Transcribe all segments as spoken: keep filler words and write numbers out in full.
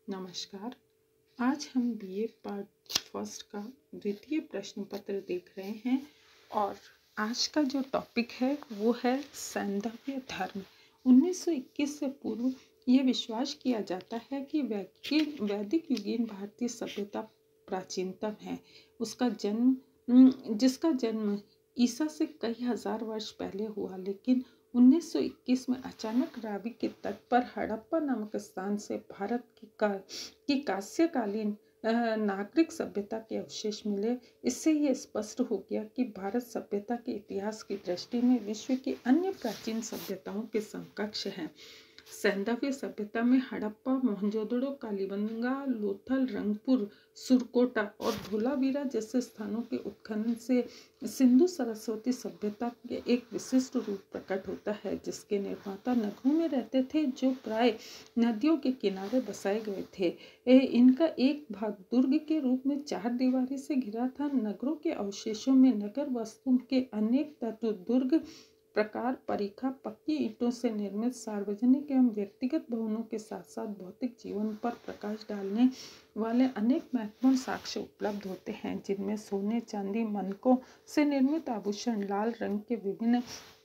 नमस्कार। आज हम बीए पार्ट फर्स्ट का द्वितीय प्रश्न पत्र देख रहे हैं और आज का जो टॉपिक है वो है सैंधव्य धर्म। उन्नीस सौ इक्कीस से पूर्व ये विश्वास किया जाता है कि वैदिक वैदिक युगीन भारतीय सभ्यता प्राचीनतम है। उसका जन्म जिसका जन्म ईसा से कई हजार वर्ष पहले हुआ, लेकिन उन्नीस सौ इक्कीस में अचानक रावी के तट पर हड़प्पा नामक स्थान से भारत की का की कांस्यकालीन नागरिक सभ्यता के अवशेष मिले। इससे ये स्पष्ट हो गया कि भारत सभ्यता के इतिहास की दृष्टि में विश्व की अन्य प्राचीन सभ्यताओं के समकक्ष है। सैंधव्य सभ्यता में हड़प्पा, मोहनजोदड़ो, कालीबंगा, लोथल, रंगपुर, सुरकोटा और धोलावीरा जैसे स्थानों के उत्खनन से सिंधु सरस्वती सभ्यता के एक विशिष्ट रूप प्रकट होता है, जिसके निर्माता नगरों में रहते थे जो प्राय नदियों के किनारे बसाए गए थे। ए, इनका एक भाग दुर्ग के रूप में चार दीवारी से घिरा था। नगरों के अवशेषों में नगर वस्तु के अनेक तत्व दुर्ग प्रकार, परिखा, पक्की ईंटों से निर्मित सार्वजनिक एवं व्यक्तिगत भवनों के साथ साथ भौतिक जीवन पर प्रकाश डालने वाले अनेक महत्वपूर्ण साक्ष्य उपलब्ध होते हैं, जिनमें सोने, चांदी, मनकों से निर्मित आभूषण, लाल रंग के विभिन्न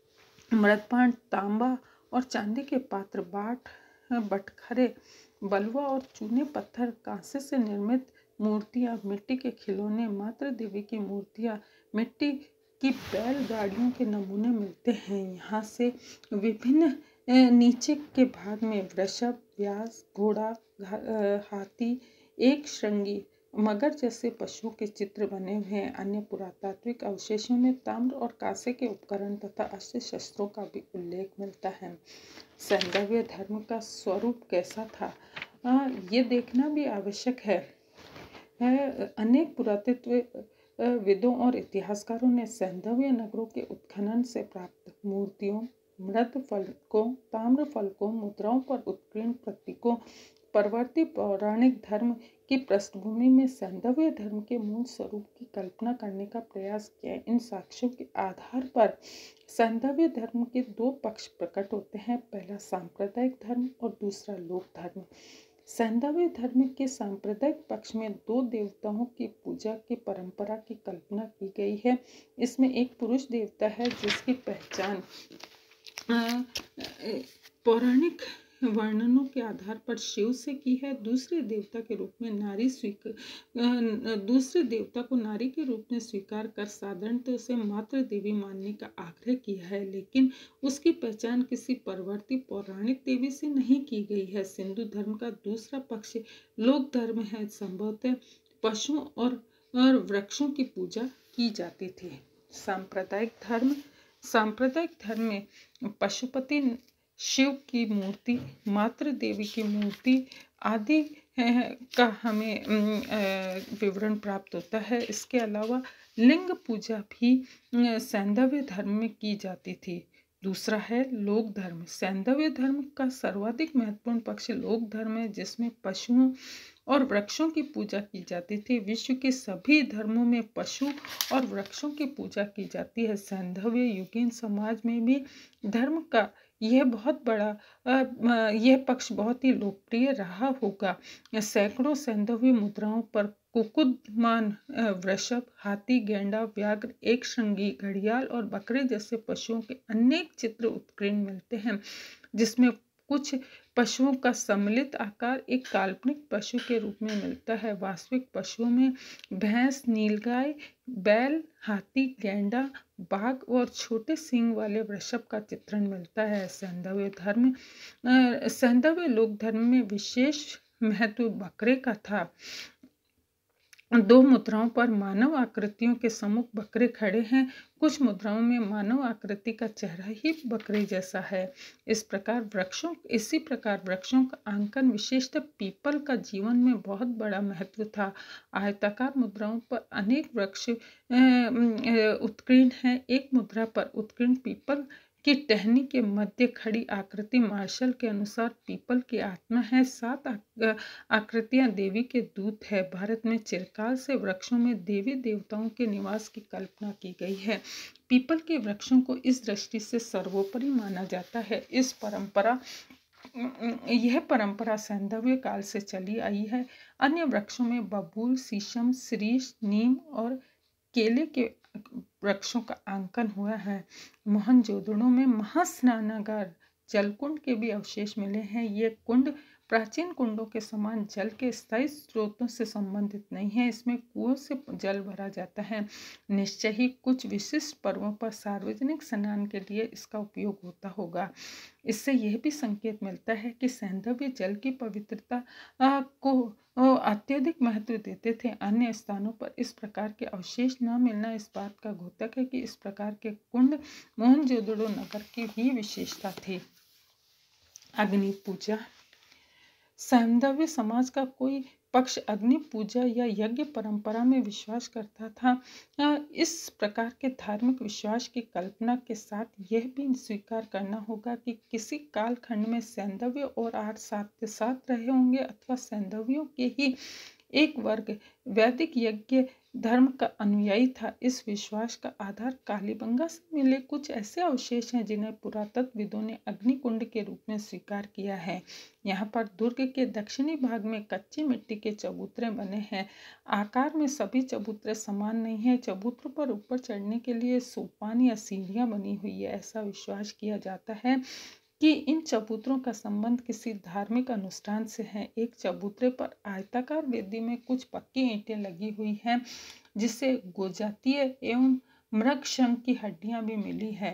मृदपान, तांबा और चांदी के पात्र, बाट, बटखरे, बलुआ और चूने पत्थर, कांसे से निर्मित मूर्तियां, मिट्टी के खिलौने, मातृ देवी की मूर्तियां, मिट्टी की बैलगाड़ियों के नमूने मिलते हैं। यहाँ से विभिन्न नीचे के भाग में वृषभ, व्यास, घोड़ा, हाथी, एक श्रृंगी, मगर जैसे पशुओं के चित्र बने हुए हैं। अन्य पुरातात्विक अवशेषों में ताम्र और कांसे के उपकरण तथा अस्त्र शस्त्रों का भी उल्लेख मिलता है। सैंधव्य धर्म का स्वरूप कैसा था, आ, ये देखना भी आवश्यक है। अनेक पुरातत्व विदों और इतिहासकारों ने सैंधव्य नगरों के उत्खनन से प्राप्त मूर्तियों, मृद फलकों, ताम्र फलकों, मुद्राओं पर उत्कीर्ण प्रतीकों, परवर्ती पौराणिक धर्म की पृष्ठभूमि में सैंधव्य धर्म के मूल स्वरूप की कल्पना करने का प्रयास किया। इन साक्ष्यों के आधार पर सैंधव्य धर्म के दो पक्ष प्रकट होते हैं, पहला सांप्रदायिक धर्म और दूसरा लोक धर्म। सैंधव्य धर्म के सांप्रदायिक पक्ष में दो देवताओं की पूजा की परंपरा की कल्पना की गई है। इसमें एक पुरुष देवता है जिसकी पहचान पौराणिक वर्णनों के आधार पर शिव से की है। दूसरे देवता के रूप में नारी स्वीकार दूसरे देवता को नारी के रूप में स्वीकार कर साधारणतः उसे मातृ देवी मानने का आग्रह किया है, लेकिन उसकी पहचान किसी परवर्ती पौराणिक देवी से नहीं की गई है। सिंधु धर्म का दूसरा पक्ष लोक धर्म है। संभवतः पशुओं और, और वृक्षों की पूजा की जाती थी। सांप्रदायिक धर्म सांप्रदायिक धर्म में पशुपति शिव की मूर्ति, मातृ देवी की मूर्ति आदि का हमें विवरण प्राप्त होता है। इसके अलावा लिंग पूजा भी सैंधव्य धर्म में की जाती थी। दूसरा है लोक धर्म। सैंधव्य धर्म का सर्वाधिक महत्वपूर्ण पक्ष लोक धर्म है, जिसमें पशुओं और वृक्षों की पूजा की जाती थी। विश्व के सभी धर्मों में पशु और वृक्षों की पूजा की जाती है। सैंधव्य युगीन समाज में भी धर्म का यह बहुत बड़ा यह पक्ष बहुत ही लोकप्रिय रहा होगा। सैकड़ों सैंधव्य मुद्राओं पर कुकुदमान, वृषभ, हाथी, गेंडा, व्याघ्र, एक श्रृंगी, घड़ियाल और बकरे जैसे पशुओं के अनेक चित्र उत्कीर्ण मिलते हैं, जिसमें कुछ पशुओं का सम्मिलित आकार एक काल्पनिक पशु के रूप में मिलता है। वास्तविक पशुओं में भैंस, नीलगाय, बैल, हाथी, गेंडा, बाघ और छोटे सींग वाले वृषभ का चित्रण मिलता है। सैंधव्य धर्म सैंधव्य लोक धर्म में विशेष महत्व बकरे का था। दो मुद्राओं पर मानव आकृतियों के सम्मुख बकरे खड़े हैं। कुछ मुद्राओं में मानव आकृति का चेहरा ही बकरे जैसा है। इस प्रकार वृक्षों इसी प्रकार वृक्षों का आंकन, विशेषतः पीपल का जीवन में बहुत बड़ा महत्व था। आयताकार मुद्राओं पर अनेक वृक्ष उत्कीर्ण हैं। एक मुद्रा पर उत्कीर्ण पीपल की टहनी के मध्य खड़ी आकृति मार्शल के अनुसार पीपल की आत्मा है। सात आकृतियां देवी के दूत है। भारत में चिरकाल से वृक्षों में देवी देवताओं के निवास की कल्पना की गई है। पीपल के वृक्षों को इस दृष्टि से सर्वोपरि माना जाता है। इस परंपरा यह परंपरा सैंधव्य काल से चली आई है। अन्य वृक्षों में बबूल, शीशम, शीरीष, नीम और केले के वृक्षों का अंकन हुआ है। मोहनजोदड़ो में महास्नानागार जलकुंड के भी अवशेष मिले हैं। ये कुंड प्राचीन कुंडों के समान जल के स्थायी स्रोतों से संबंधित नहीं है। इसमें कुओं से जल भरा जाता है। निश्चय ही कुछ विशिष्ट पर्वों पर सार्वजनिक स्नान के लिए इसका उपयोग होता होगा। इससे यह भी संकेत मिलता है कि सैंधव्य जल की पवित्रता को अत्यधिक महत्व देते थे। अन्य स्थानों पर इस प्रकार के अवशेष न मिलना इस बात का द्योतक है कि इस प्रकार के कुंड मोहनजोदड़ो नगर की ही विशेषता थी। अग्नि पूजा। सैंधव्य समाज का कोई पक्ष अग्नि पूजा या यज्ञ परंपरा में विश्वास करता था। इस प्रकार के धार्मिक विश्वास की कल्पना के साथ यह भी स्वीकार करना होगा कि किसी कालखंड में सैंधव्य और आर्य साथ साथ रहे होंगे अथवा सैंधव्यों के ही एक वर्ग वैदिक यज्ञ धर्म का अनुयायी था। इस विश्वास का आधार कालीबंगा से मिले कुछ ऐसे अवशेष हैं जिन्हें पुरातत्वविदों ने अग्निकुंड के रूप में स्वीकार किया है। यहाँ पर दुर्ग के दक्षिणी भाग में कच्ची मिट्टी के चबूतरे बने हैं। आकार में सभी चबूतरे समान नहीं है। चबूतरों पर ऊपर चढ़ने के लिए सोपान या सीढ़ियाँ बनी हुई है। ऐसा विश्वास किया जाता है कि इन चबूतरों का संबंध किसी धार्मिक अनुष्ठान से है। एक चबूतरे पर आयताकार वेदी में कुछ पक्की ईंटें लगी हुई हैं जिससे गोजातीय एवं मृग शंख की हड्डियां भी मिली है।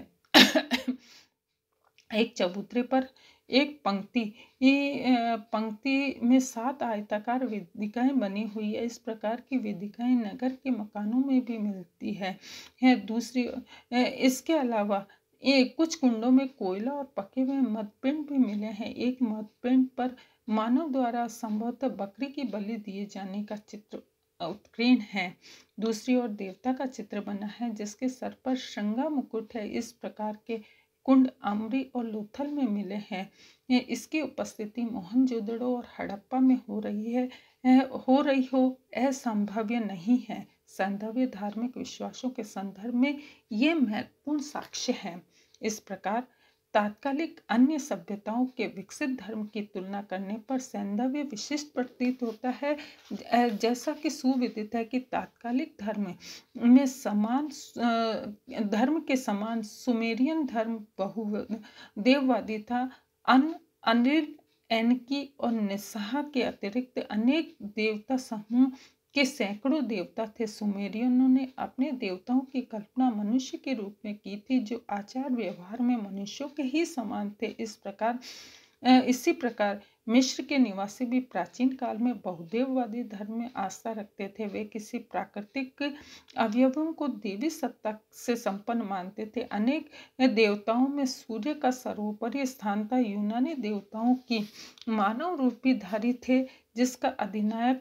एक चबूतरे पर एक पंक्ति पंक्ति में सात आयताकार वेदिकाएं बनी हुई है। इस प्रकार की वेदिकाएं नगर के मकानों में भी मिलती है, है। दूसरी इसके अलावा ये कुछ कुंडों में कोयला और पके हुए मदपिंड भी मिले हैं। एक मदपिंड पर मानव द्वारा संभवतः बकरी की बलि दिए जाने का चित्र उत्कीर्ण है। दूसरी ओर देवता का चित्र बना है जिसके सर पर श्रृंगा मुकुट है। इस प्रकार के कुंड आमरी और लोथल में मिले हैं। इसकी उपस्थिति मोहनजोदड़ो और हड़प्पा में हो रही है हो रही हो असंभाव्य नहीं है। सैंधव्य धार्मिक विश्वासों के संदर्भ में ये महत्वपूर्ण साक्ष्य है। इस प्रकार तात्कालिक अन्य सभ्यताओं के विकसित धर्म की तुलना करने पर सैंधव्य विशिष्ट प्रतीत होता है। जैसा कि सुविदित है कि तात्कालिक धर्म में समान धर्म के समान सुमेरियन धर्म बहु देववादी था। अन अनिल एनकी और निस्साह के अतिरिक्त अनेक देवता समूह के सैकड़ों देवता थे। सुमेरियनों ने अपने देवताओं की कल्पना मनुष्य के रूप में की थी जो आचार व्यवहार में मनुष्यों के ही समान थे। इस प्रकार इसी प्रकार मिस्र के निवासी भी प्राचीन काल में बहुदेववादी धर्म में आस्था रखते थे। वे किसी प्राकृतिक अवयवों को देवी सत्ता से संपन्न मानते थे। अनेक देवताओं में सूर्य का सर्वोपरि स्थान था। यूनानी देवताओं की मानव रूपी धारी थे जिसका अधिनायक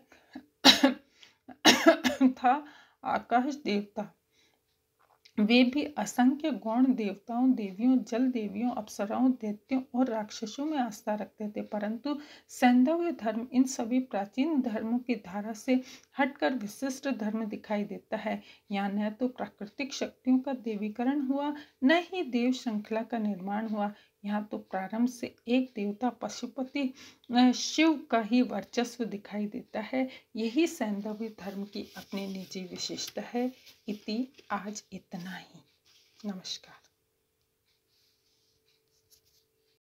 था आकाश देवता। वे भी असंख्य गौण देवताओं, देवियों, जल देवियों, अप्सराओं, दैत्यों और राक्षसों में आस्था रखते थे। परंतु सैंधव्य धर्म इन सभी प्राचीन धर्मों की धारा से हटकर विशिष्ट धर्म दिखाई देता है। यहाँ न तो प्राकृतिक शक्तियों का देवीकरण हुआ न ही देव श्रृंखला का निर्माण हुआ। यहाँ तो प्रारंभ से एक देवता पशुपति शिव का ही वर्चस्व दिखाई देता है। यही सैंधव्य धर्म की अपनी निजी विशेषता है। इति आज इतना ही। नमस्कार।